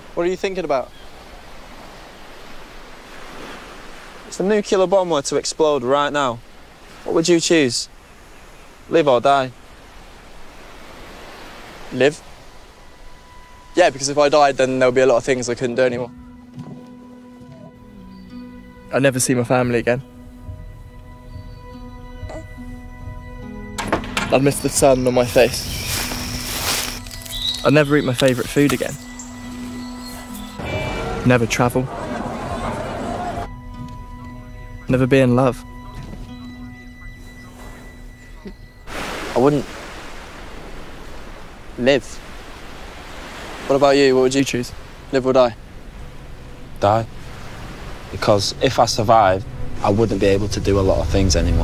What are you thinking about? If the nuclear bomb were to explode right now, what would you choose? Live or die? Live. Yeah, because if I died, then there'll be a lot of things I couldn't do anymore. I'd never see my family again. I'd miss the sun on my face. I'd never eat my favourite food again. Never travel. Never be in love. I wouldn't live. What about you? What would you choose? Live or die? Die. Because if I survived, I wouldn't be able to do a lot of things anymore.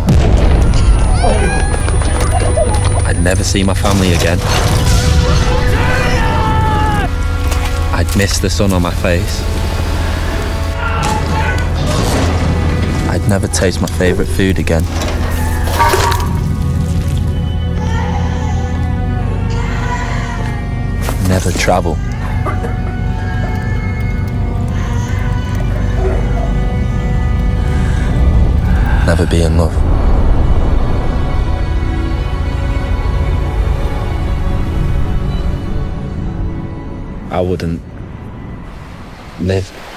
I'd never see my family again. I'd miss the sun on my face. I'd never taste my favourite food again. Never travel. Never be in love. I wouldn't live.